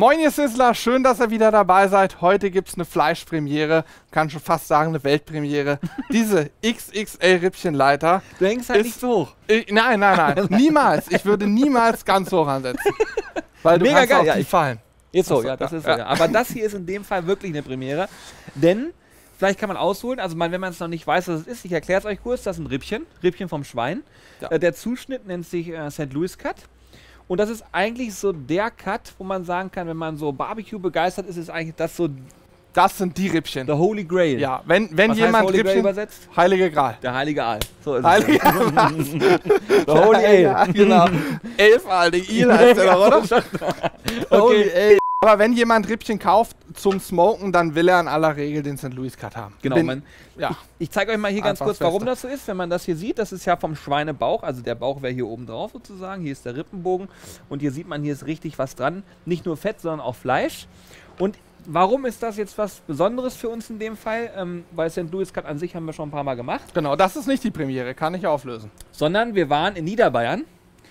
Moin ihr Sizzler, schön, dass ihr wieder dabei seid. Heute gibt es eine Fleischpremiere, kann schon fast sagen eine Weltpremiere. Diese XXL-Rippchenleiter. Du hängst halt nicht so hoch. Nein, niemals. Ich würde niemals ganz hoch ansetzen. Weil du Mega kannst geil, auf die fallen. Ist so, Achso, ja, das ja, ist so. ja. Ja. Aber das hier ist in dem Fall wirklich eine Premiere, denn vielleicht kann man ausholen, also wenn man es noch nicht weiß, was es ist, ich erkläre es euch kurz, das ist ein Rippchen vom Schwein. Ja. Der Zuschnitt nennt sich St. Louis Cut. Und das ist eigentlich so der Cut, wo man sagen kann, wenn man so Barbecue begeistert ist, ist eigentlich das so Das sind die Rippchen. der Holy Grail. Ja, wenn Was jemand heißt Holy Grail Rippchen... übersetzt? Heilige Gral. Der heilige Aal. So ist Heilige es. Der Holy Ale. Ja, genau. Elf, Alter. Il heißt der doch, oder? Holy Ale. Aber wenn jemand Rippchen kauft zum Smoken, dann will er in aller Regel den St. Louis Cut haben. Genau, Ja. Ich zeige euch mal hier ganz Einfach kurz, warum fester. das so ist. Wenn man das hier sieht, das ist ja vom Schweinebauch, also der Bauch wäre hier oben drauf sozusagen. Hier ist der Rippenbogen und hier sieht man, hier ist richtig was dran. Nicht nur Fett, sondern auch Fleisch. Und warum ist das jetzt was Besonderes für uns in dem Fall? Weil St. Louis Cut an sich haben wir schon ein paar Mal gemacht. Genau, das ist nicht die Premiere, kann ich auflösen. Sondern wir waren in Niederbayern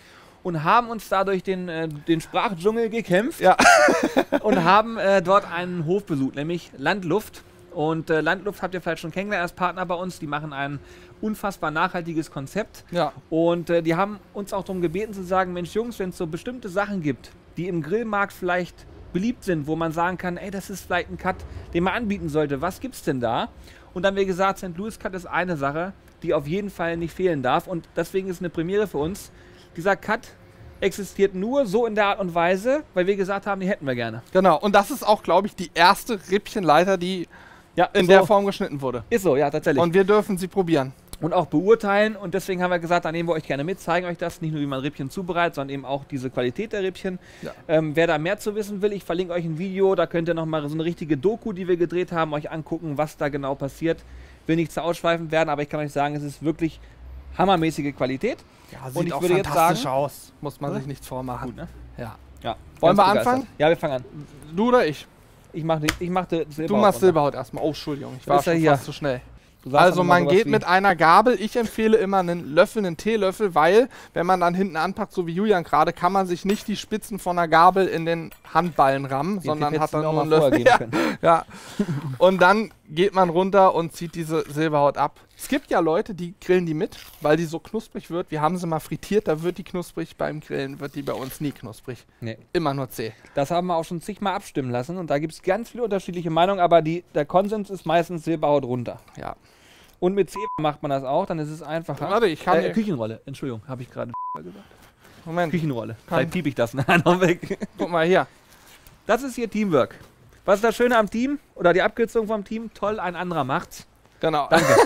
und haben uns da durch den Sprachdschungel gekämpft. Ja. Und haben dort einen Hof besucht, nämlich Landluft. Und Landluft habt ihr vielleicht schon kennengelernt als Partner bei uns. Die machen ein unfassbar nachhaltiges Konzept. Ja. Und die haben uns auch darum gebeten zu sagen, Mensch Jungs, wenn es so bestimmte Sachen gibt, die im Grillmarkt vielleicht beliebt sind, wo man sagen kann, ey, das ist vielleicht ein Cut, den man anbieten sollte. Was gibt's denn da? Und dann haben wir gesagt, St. Louis Cut ist eine Sache, die auf jeden Fall nicht fehlen darf. Und deswegen ist eine Premiere für uns. Dieser Cut existiert nur so in der Art und Weise, weil wir gesagt haben, die hätten wir gerne. Genau, und das ist auch, glaube ich, die erste Rippchenleiter, die Ja, in der Form geschnitten wurde. Ist so, ja, tatsächlich. Und wir dürfen sie probieren. Und auch beurteilen. Und deswegen haben wir gesagt, da nehmen wir euch gerne mit, zeigen euch das. Nicht nur, wie man Rippchen zubereitet, sondern eben auch diese Qualität der Rippchen. Ja. Wer da mehr zu wissen will, ich verlinke euch ein Video. Da könnt ihr nochmal so eine richtige Doku, die wir gedreht haben, euch angucken, was da genau passiert. Will nicht zu ausschweifend werden, aber ich kann euch sagen, es ist wirklich hammermäßige Qualität. Ja, Und ich würde jetzt fantastisch sagen- aus. Muss man sich nichts vormachen. Gut, ne? Ja. Ja. Wollen ganz wir begeistert. anfangen? Ja, wir fangen an. Du oder ich? Ich machte Silber. Du machst Silberhaut erstmal. Oh, Entschuldigung, ich war ist er schon hier? fast zu schnell. Du sagst Also doch mal man sowas geht wie- mit einer Gabel, ich empfehle immer einen Löffel, einen Teelöffel, weil wenn man dann hinten anpackt, so wie Julian gerade, kann man sich nicht die Spitzen von der Gabel in den Handballen rammen, Den sondern Tipp hat dann hättest du nur mir einen auch mal Löffel. vorher geben Ja. Und dann geht man runter und zieht diese Silberhaut ab. Es gibt ja Leute, die grillen die mit, weil die so knusprig wird. Wir haben sie mal frittiert, da wird die knusprig. Beim Grillen wird die bei uns nie knusprig. Nee. Immer nur zäh. Das haben wir auch schon zigmal abstimmen lassen und da gibt es ganz viele unterschiedliche Meinungen, aber der Konsens ist meistens Silberhaut runter. Ja. Und mit Zebra macht man das auch, dann ist es einfacher. Warte, ich kann. Küchenrolle, Entschuldigung, habe ich gerade gesagt. Moment, Küchenrolle, Kann- vielleicht piep ich das nachher noch weg. guck mal hier. Das ist hier Teamwork. Was ist das Schöne am Team oder die Abkürzung vom Team? Toll, ein anderer macht's. Genau.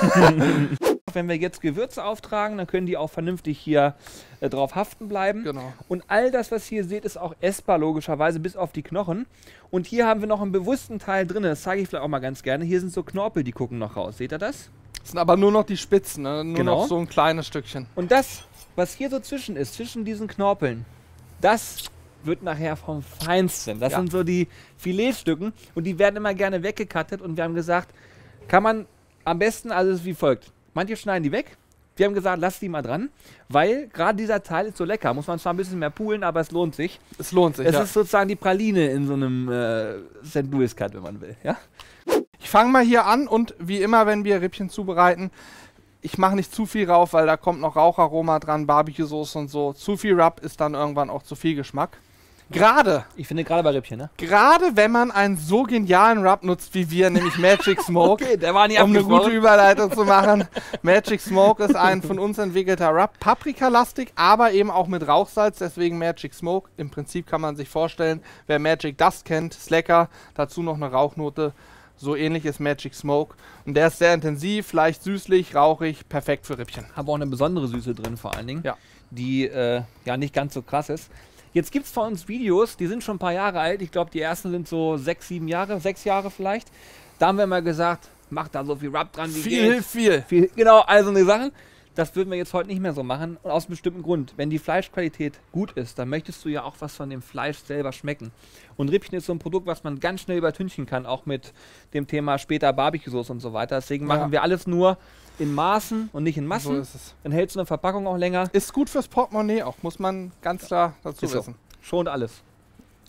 Wenn wir jetzt Gewürze auftragen, dann können die auch vernünftig hier drauf haften bleiben. Genau. Und all das, was ihr seht, ist auch essbar, logischerweise, bis auf die Knochen. Und hier haben wir noch einen bewussten Teil drin, das zeige ich vielleicht auch mal ganz gerne. Hier sind so Knorpel, die gucken noch raus. Seht ihr das? Das sind aber nur noch die Spitzen, ne? Nur Genau. noch so ein kleines Stückchen. Und das, was hier so zwischen ist, zwischen diesen Knorpeln, das wird nachher vom Feinsten. Das Ja. sind so die Filetstücken und die werden immer gerne weggekattet. Und wir haben gesagt, kann man am besten, also es ist wie folgt. Manche schneiden die weg. Wir haben gesagt, lasst die mal dran, weil gerade dieser Teil ist so lecker. Muss man zwar ein bisschen mehr poolen, aber es lohnt sich. Es lohnt sich, Es ja. ist sozusagen die Praline in so einem St. Louis Cut, wenn man will. Ja? Ich fange mal hier an und wie immer, wenn wir Rippchen zubereiten, ich mache nicht zu viel rauf, weil da kommt noch Raucharoma dran, Barbecue-Soße und so. Zu viel Rub ist dann irgendwann auch zu viel Geschmack. Gerade Ich finde gerade bei Rippchen, ne? wenn man einen so genialen Rub nutzt wie wir, nämlich Magic Smoke, Okay, der war nicht um eine gute abgesprochen. Überleitung zu machen. Magic Smoke ist ein von uns entwickelter Rub, Paprika-lastig, aber eben auch mit Rauchsalz, deswegen Magic Smoke. Im Prinzip kann man sich vorstellen, wer Magic Dust kennt, ist lecker, dazu noch eine Rauchnote. So ähnlich ist Magic Smoke. Und der ist sehr intensiv, leicht süßlich, rauchig, perfekt für Rippchen. Haben auch eine besondere Süße drin vor allen Dingen, Ja. die ja nicht ganz so krass ist. Jetzt gibt es von uns Videos, die sind schon ein paar Jahre alt. Ich glaube, die ersten sind so 6 Jahre vielleicht. Da haben wir mal gesagt, macht da so viel Rub dran wie geht. Viel. Genau, also eine Sachen. Das würden wir jetzt heute nicht mehr so machen. Und aus einem bestimmten Grund. Wenn die Fleischqualität gut ist, dann möchtest du ja auch was von dem Fleisch selber schmecken. Und Rippchen ist so ein Produkt, was man ganz schnell übertünchen kann, auch mit dem Thema später Barbecue-Sauce und so weiter. Deswegen machen wir alles nur in Maßen und nicht in Massen. So ist es. Dann hält so eine Verpackung auch länger. Ist gut fürs Portemonnaie auch, muss man ganz klar dazu Ist so. wissen. Schont alles.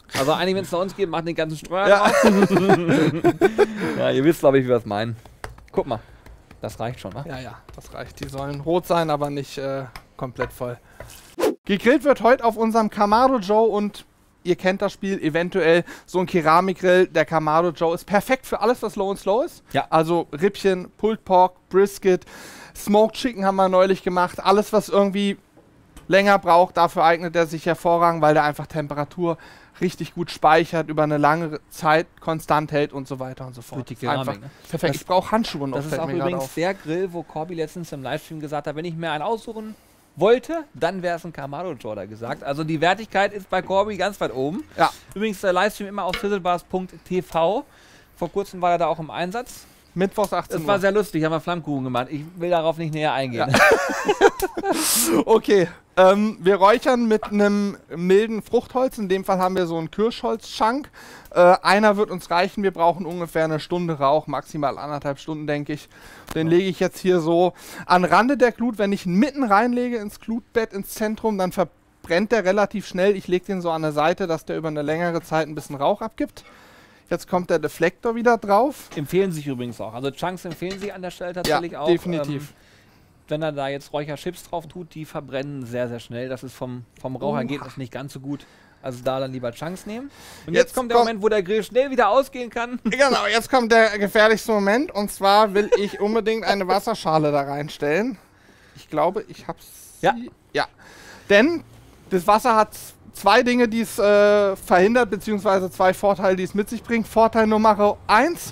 Also eigentlich, wenn es nach uns geht, macht den ganzen Streuer drauf. Ja, ihr wisst, glaube ich, wie wir es meinen. Guck mal, das reicht schon, wa? Ja, das reicht. Die sollen rot sein, aber nicht komplett voll. Gegrillt wird heute auf unserem Kamado Joe und ihr kennt das Spiel, eventuell so ein Keramikgrill. Der Kamado Joe ist perfekt für alles, was low und slow ist. Ja. Also Rippchen, Pulled Pork, Brisket, Smoked Chicken haben wir neulich gemacht. Alles, was irgendwie länger braucht, dafür eignet er sich hervorragend, weil der einfach Temperatur richtig gut speichert, über eine lange Zeit konstant hält und so weiter und so fort. Die Keramik, einfach ne? perfekt. Ich brauche Handschuhe noch. Das ist fällt auch mir gerade übrigens auf. der Grill, wo Corby letztens im Livestream gesagt hat, wenn ich mir einen aussuchen wollte, dann wäre es ein Kamado Joe, hat er gesagt. Also die Wertigkeit ist bei Corby ganz weit oben. Ja. Übrigens der Livestream immer auf sizzlebars.tv. Vor kurzem war er da auch im Einsatz. Mittwochs 18 Das Uhr. war sehr lustig, haben wir Flammkuchen gemacht. Ich will darauf nicht näher eingehen. Ja. Okay, wir räuchern mit einem milden Fruchtholz. In dem Fall haben wir so einen Kirschholzschank. Einer wird uns reichen. Wir brauchen ungefähr eine Stunde Rauch, maximal 1,5 Stunden, denke ich. Den lege ich jetzt hier so an Rande der Glut. Wenn ich ihn mitten reinlege ins Glutbett, ins Zentrum, dann verbrennt der relativ schnell. Ich lege den so an der Seite, dass der über eine längere Zeit ein bisschen Rauch abgibt. Jetzt kommt der Deflektor wieder drauf. Empfehlen sich übrigens auch. Also Chunks empfehlen sich an der Stelle tatsächlich Ja, auch. definitiv. Wenn er da jetzt Räucherchips drauf tut, die verbrennen sehr, sehr schnell. Das ist vom Rauchergebnis nicht ganz so gut. Also da dann lieber Chunks nehmen. Und jetzt kommt der Moment, wo der Grill schnell wieder ausgehen kann. Genau, jetzt kommt der gefährlichste Moment. Und zwar will ich unbedingt eine Wasserschale da reinstellen. Ich glaube, ich hab's. Ja. Denn das Wasser hat zwei Dinge, die es verhindert, beziehungsweise zwei Vorteile, die es mit sich bringt. Vorteil Nummer 1.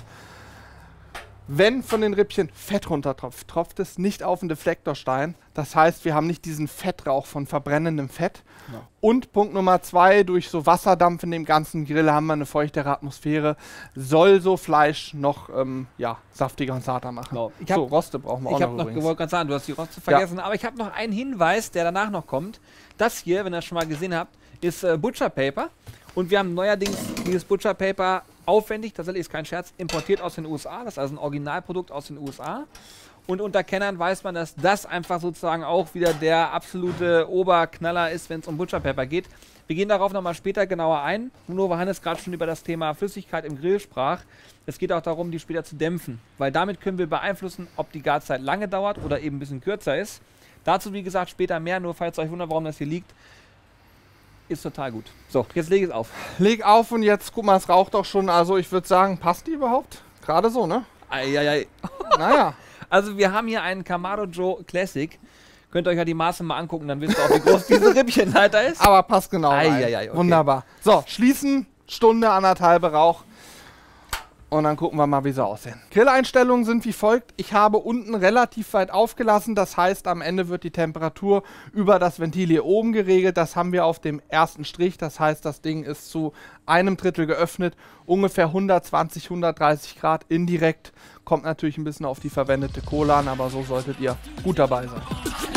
Wenn von den Rippchen Fett runtertropft, tropft es nicht auf den Deflektorstein. Das heißt, wir haben nicht diesen Fettrauch von verbrennendem Fett. Ja. Und Punkt Nummer 2, durch so Wasserdampf in dem ganzen Grill haben wir eine feuchtere Atmosphäre. Soll so Fleisch noch saftiger und zarter machen. Genau. So, Roste brauchen wir auch Ich habe noch übrigens. gewollt gerade sagen, du hast die Roste vergessen, aber ich habe noch einen Hinweis, der danach noch kommt. Das hier, wenn ihr das schon mal gesehen habt, ist Butcher Paper. Und wir haben neuerdings dieses Butcher Paper aufwendig, tatsächlich ist kein Scherz, importiert aus den USA. Das ist also ein Originalprodukt aus den USA. Und unter Kennern weiß man, dass das einfach sozusagen auch wieder der absolute Oberknaller ist, wenn es um Butcher Paper geht. Wir gehen darauf nochmal später genauer ein. Nur weil Hannes gerade schon über das Thema Flüssigkeit im Grill sprach. Es geht auch darum, die später zu dämpfen. Weil damit können wir beeinflussen, ob die Garzeit lange dauert oder eben ein bisschen kürzer ist. Dazu, wie gesagt, später mehr. Nur falls ihr euch wundert, warum das hier liegt. Ist total gut. So, jetzt lege ich es auf. Leg auf und jetzt, guck mal, es raucht auch schon. Also ich würde sagen, passt die überhaupt? Gerade so, ne? Eieiei. Naja. Also wir haben hier einen Kamado Joe Classic. Könnt ihr euch ja die Maße mal angucken, dann wisst ihr auch, wie groß diese Rippchenleiter ist. Aber passt genau rein. Okay. Wunderbar. So, schließen, Stunde, 1,5 Rauch. Und dann gucken wir mal, wie sie aussehen. Grilleinstellungen sind wie folgt. Ich habe unten relativ weit aufgelassen. Das heißt, am Ende wird die Temperatur über das Ventil hier oben geregelt. Das haben wir auf dem ersten Strich. Das heißt, das Ding ist zu 1/3 geöffnet. Ungefähr 120, 130 Grad indirekt. Kommt natürlich ein bisschen auf die verwendete Kohle an, aber so solltet ihr gut dabei sein.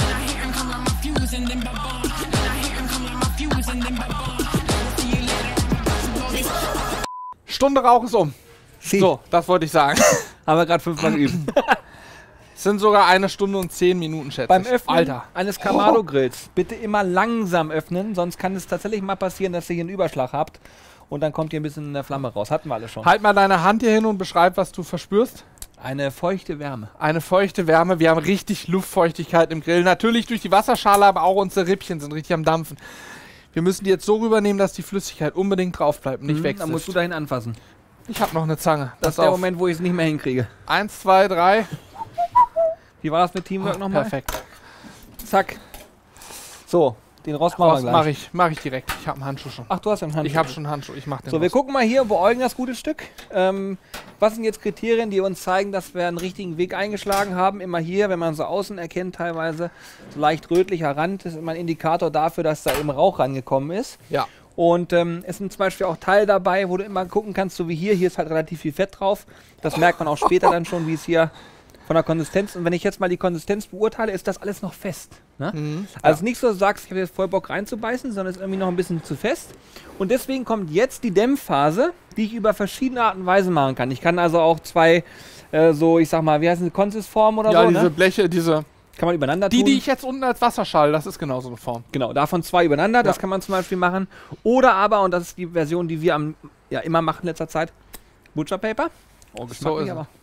Stunde Rauch ist um. So, das wollte ich sagen. Haben wir gerade 5-mal geübt. Es sind sogar 1 Stunde und 10 Minuten, schätze Beim ich. Öffnen eines Kamado Grills bitte immer langsam öffnen, sonst kann es tatsächlich mal passieren, dass ihr hier einen Überschlag habt und dann kommt hier ein bisschen eine Flamme raus. Hatten wir alle schon. Halt mal deine Hand hier hin und beschreib, was du verspürst. Eine feuchte Wärme. Eine feuchte Wärme. Wir haben richtig Luftfeuchtigkeit im Grill. Natürlich durch die Wasserschale, aber auch unsere Rippchen sind richtig am Dampfen. Wir müssen die jetzt so rübernehmen, dass die Flüssigkeit unbedingt drauf bleibt und nicht wechselt. Dann musst du dahin anfassen. Ich habe noch eine Zange. Das ist der Moment, wo ich es nicht mehr hinkriege. 1, 2, 3. Wie war das mit Teamwork nochmal? Perfekt. Zack. So, den Rost machen wir gleich. Mach ich direkt. Ich habe einen Handschuh schon. Ach, du hast einen Handschuh. Ich habe schon einen Handschuh. Ich mach den So, wir gucken mal hier, beäugen das gute Stück. Was sind jetzt Kriterien, die uns zeigen, dass wir einen richtigen Weg eingeschlagen haben? Immer hier, wenn man so außen erkennt teilweise, so leicht rötlicher Rand, ist immer ein Indikator dafür, dass da eben Rauch rangekommen ist. Ja. Und es sind zum Beispiel auch Teile dabei, wo du immer gucken kannst, so wie hier ist halt relativ viel Fett drauf. Das merkt man auch später dann schon, wie es hier von der Konsistenz. Und wenn ich jetzt mal die Konsistenz beurteile, ist das alles noch fest. Ne? Also nicht so, dass du sagst, ich habe jetzt voll Bock reinzubeißen, sondern es ist irgendwie noch ein bisschen zu fest. Und deswegen kommt jetzt die Dämpfphase, die ich über verschiedene Arten und Weisen machen kann. Ich kann also auch zwei, so ich sag mal, wie heißen sie, Consisform oder so? Ja, diese ne? Bleche, diese Kann man übereinander tun. Die ich jetzt unten als Wasserschale, das ist genau so eine Form. Genau, davon 2 übereinander, das Ja. kann man zum Beispiel machen. Oder aber, und das ist die Version, die wir immer machen in letzter Zeit, Butcher Paper. Oh, geschmacklich ist aber.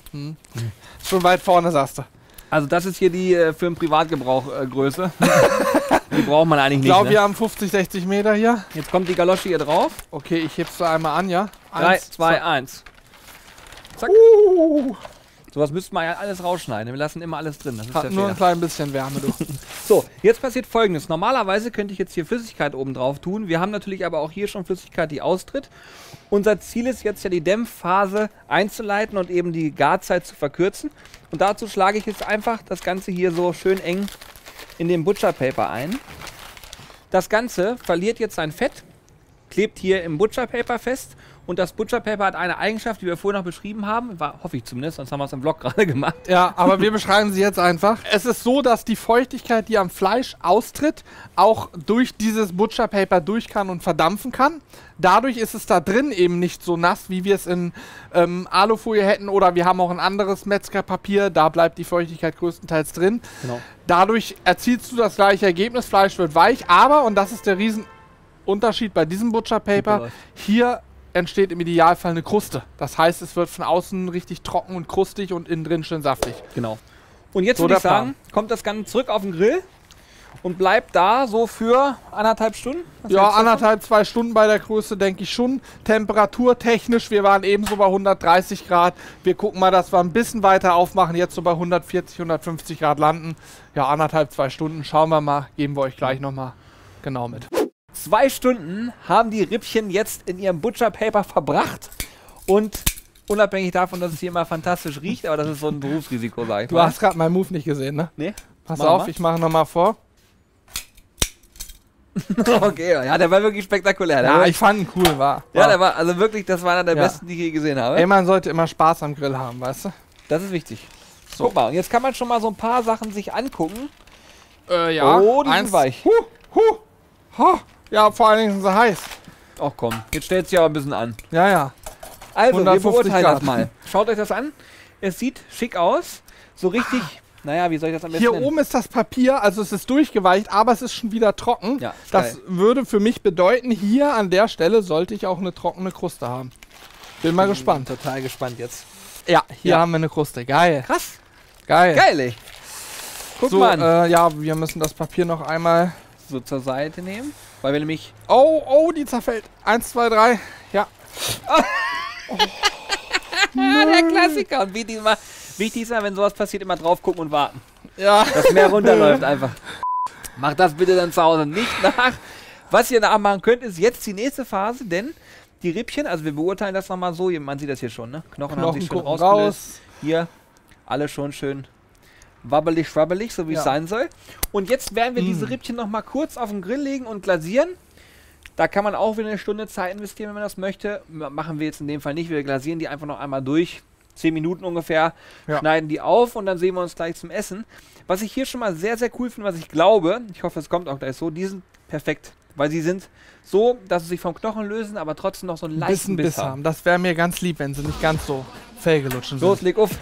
Schon weit vorne, sagst du. Also das ist hier die für den Privatgebrauch Größe. Die braucht man eigentlich Ich nicht. glaube, Ne? wir haben 50, 60 Meter hier. Jetzt kommt die Galosche hier drauf. Okay, ich heb's da einmal an, ja? 3, 1, 2, 1. Zack. Sowas müssten wir ja alles rausschneiden. Wir lassen immer alles drin. Das ist Hat der nur Fehler. ein klein bisschen Wärme, du. So, jetzt passiert Folgendes. Normalerweise könnte ich jetzt hier Flüssigkeit oben drauf tun. Wir haben natürlich aber auch hier schon Flüssigkeit, die austritt. Unser Ziel ist jetzt ja die Dämpfphase einzuleiten und eben die Garzeit zu verkürzen. Und dazu schlage ich jetzt einfach das Ganze hier so schön eng in den Butcher Paper ein. Das Ganze verliert jetzt sein Fett, klebt hier im Butcher Paper fest. Und das Butcher Paper hat eine Eigenschaft, die wir vorhin noch beschrieben haben. Hoffe ich zumindest, sonst haben wir es im Vlog gerade gemacht. Ja, aber wir beschreiben sie jetzt einfach. Es ist so, dass die Feuchtigkeit, die am Fleisch austritt, auch durch dieses Butcher Paper durch kann und verdampfen kann. Dadurch ist es da drin eben nicht so nass, wie wir es in Alufolie hätten. Oder wir haben auch ein anderes Metzgerpapier, da bleibt die Feuchtigkeit größtenteils drin. Genau. Dadurch erzielst du das gleiche Ergebnis, Fleisch wird weich, aber, und das ist der Riesenunterschied bei diesem Butcher Paper, hier entsteht im Idealfall eine Kruste. Das heißt, es wird von außen richtig trocken und krustig und innen drin schön saftig. Genau. Und jetzt So würde ich der sagen, kommt das Ganze zurück auf den Grill und bleibt da so für 1,5 Stunden? Was Ja, hältst du davon? 1,5, 2 Stunden bei der Größe, denke ich schon. Temperaturtechnisch, wir waren ebenso bei 130 Grad. Wir gucken mal, dass wir ein bisschen weiter aufmachen, jetzt so bei 140, 150 Grad landen. Ja, 1,5, 2 Stunden, schauen wir mal, geben wir euch gleich nochmal genau mit. 2 Stunden haben die Rippchen jetzt in ihrem Butcher Paper verbracht und unabhängig davon, dass es hier immer fantastisch riecht, aber das ist so ein Berufsrisiko, sag ich Du mal. hast gerade meinen Move nicht gesehen, ne? Nee? Pass Mach auf, mal. ich mache nochmal vor. Okay, ja, der war wirklich spektakulär. Der Ja, war, ich fand ihn cool, war. der war, also wirklich, das war einer der Ja. besten, die ich je gesehen habe. Ey, man sollte immer Spaß am Grill haben, weißt du? Das ist wichtig. So. Guck mal, und jetzt kann man schon mal so ein paar Sachen sich angucken. Ja. Oh, die sind weich. Ja, vor allen Dingen sind sie heiß. Ach komm, jetzt stellt sich aber ein bisschen an. Ja, ja. Also, wir 150 beurteilen Grad. das mal. Schaut euch das an. Es sieht schick aus. So richtig, naja, wie soll ich das am besten Hier nennen? oben ist das Papier, also es ist durchgeweicht, aber es ist schon wieder trocken. Ja, ist das geil. würde für mich bedeuten, hier an der Stelle sollte ich auch eine trockene Kruste haben. Bin mal gespannt. Total gespannt jetzt. Ja, hier Ja. haben wir eine Kruste. Geil. Krass. Geil. Geil, ey. Guck So, mal an. ja, wir müssen das Papier noch einmal... So zur Seite nehmen. Weil wir nämlich... Oh, die zerfällt. 1, 2, 3. Ja. der Klassiker. Und wichtig ist ja, wenn sowas passiert, immer drauf gucken und warten. Ja. Dass mehr runterläuft einfach. Macht das bitte dann zu Hause nicht nach. Was ihr nachmachen könnt, ist jetzt die nächste Phase, denn die Rippchen, also wir beurteilen das nochmal so, man sieht das hier schon, ne? Knochen haben Knochen sich schon gucken rausgelöst. raus. Hier, alle schon schön wabbelig, schwabbelig, so wie es Ja. sein soll. Und jetzt werden wir diese Rippchen nochmal kurz auf den Grill legen und glasieren. Da kann man auch wieder eine Stunde Zeit investieren, wenn man das möchte. Machen wir jetzt in dem Fall nicht. Wir glasieren die einfach noch einmal durch. 10 Minuten ungefähr, Ja. schneiden die auf und dann sehen wir uns gleich zum Essen. Was ich hier schon mal sehr, sehr cool finde, was ich glaube, ich hoffe, es kommt auch gleich so, die sind perfekt. Weil sie sind so, dass sie sich vom Knochen lösen, aber trotzdem noch so einen leichten Biss Biss haben. haben. Das wäre mir ganz lieb, wenn sie nicht ganz so fähige Los, leg auf.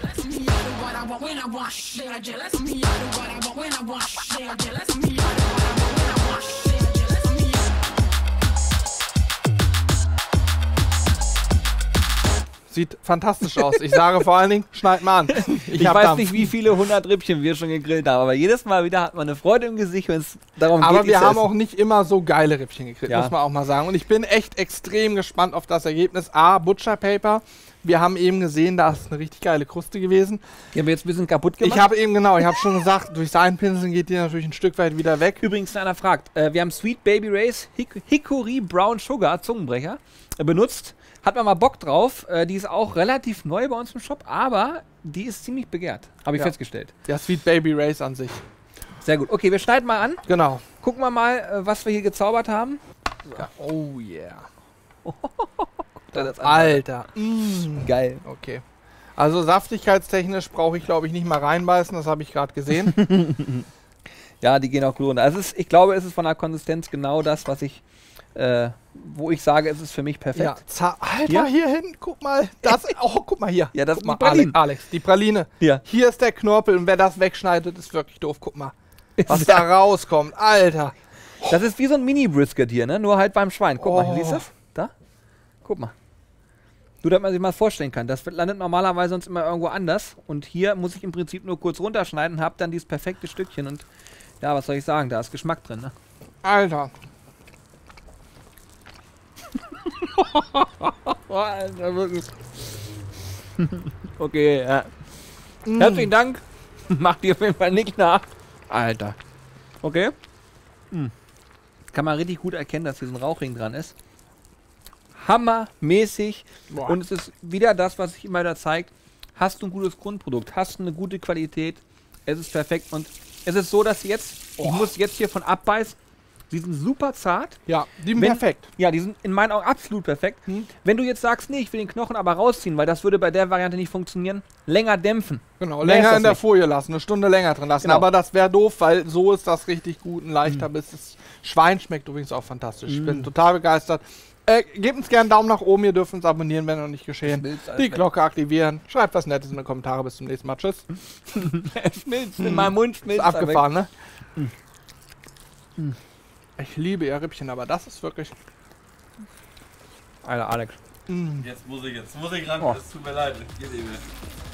Sieht fantastisch aus. Ich sage vor allen Dingen, schneid mal an. Ich hab weiß Dampf. nicht, wie viele 100 Rippchen wir schon gegrillt haben, aber jedes Mal wieder hat man eine Freude im Gesicht, wenn es darum geht, Aber die wir zu haben essen. auch nicht immer so geile Rippchen gekriegt, Ja. muss man auch mal sagen. Und ich bin echt extrem gespannt auf das Ergebnis. A, Butcher Paper. Wir haben eben gesehen, da ist eine richtig geile Kruste gewesen. Die haben wir jetzt ein bisschen kaputt gemacht. Ich habe eben, genau, ich habe schon gesagt, durchs Einpinseln geht die natürlich ein Stück weit wieder weg. Übrigens, einer fragt, wir haben Sweet Baby Ray's Hickory Brown Sugar Zungenbrecher benutzt. Hat man mal Bock drauf. Die ist auch relativ neu bei uns im Shop, aber die ist ziemlich begehrt. Habe ich Ja. festgestellt. Ja, Sweet Baby Race an sich. Sehr gut. Okay, wir schneiden mal an. Genau. Gucken wir mal, was wir hier gezaubert haben. Oh yeah. Das Alter. Geil. Okay. Also saftigkeitstechnisch brauche ich, glaube ich, nicht mal reinbeißen. Das habe ich gerade gesehen. Ja, die gehen auch gut runter. Also ich glaube, es ist von der Konsistenz genau das, was ich wo ich sage, es ist für mich perfekt. Ja, Alter, hier hin, guck mal. Das, oh, guck mal hier. Ja, das guck sind die mal, Pralinen. Alex, die Praline. Ja. Hier ist der Knorpel und wer das wegschneidet, ist wirklich doof. Guck mal, was da rauskommt. Alter. Das ist wie so ein Mini-Brisket hier, ne? Nur halt beim Schwein. Guck mal, Oh. siehst du das? Da? Guck mal. Nur, dass man sich mal vorstellen kann. Das landet normalerweise sonst immer irgendwo anders. Und hier muss ich im Prinzip nur kurz runterschneiden und habe dann dieses perfekte Stückchen. Und ja, was soll ich sagen? Da ist Geschmack drin, ne? Alter. Oh, Alter, wirklich. Okay, ja. Herzlichen Dank. Macht dir auf jeden Fall nicht nach. Alter. Okay. Kann man richtig gut erkennen, dass hier so ein Rauchring dran ist. Hammermäßig. Boah. Und es ist wieder das, was sich immer da zeigt. Hast du ein gutes Grundprodukt, hast du eine gute Qualität, es ist perfekt. Und es ist so, dass jetzt, ich muss jetzt hier von abbeißen, die sind super zart. Ja, die sind Wenn- perfekt. Ja, die sind in meinen Augen absolut perfekt. Wenn du jetzt sagst, nee, ich will den Knochen aber rausziehen, weil das würde bei der Variante nicht funktionieren, länger dämpfen. Genau, Mehr ist länger das in der nicht. Folie lassen, eine Stunde länger drin lassen. Genau. Aber das wäre doof, weil so ist das richtig gut, ein leichter Biss. Das Schwein schmeckt übrigens auch fantastisch. Ich bin total begeistert. Gebt uns gerne einen Daumen nach oben, ihr dürft uns abonnieren, wenn noch nicht geschehen. Schmilzt alles Die weg. Glocke aktivieren. Schreibt was Nettes in die Kommentare. Bis zum nächsten Mal. Tschüss. Es schmilzt in meinem Mund, Ist schmilzt. abgefahren, ne? Ich liebe ihr Rippchen, aber das ist wirklich... Alter, Alex. Jetzt muss ich ran, Oh. es tut mir leid. Ihr Liebe.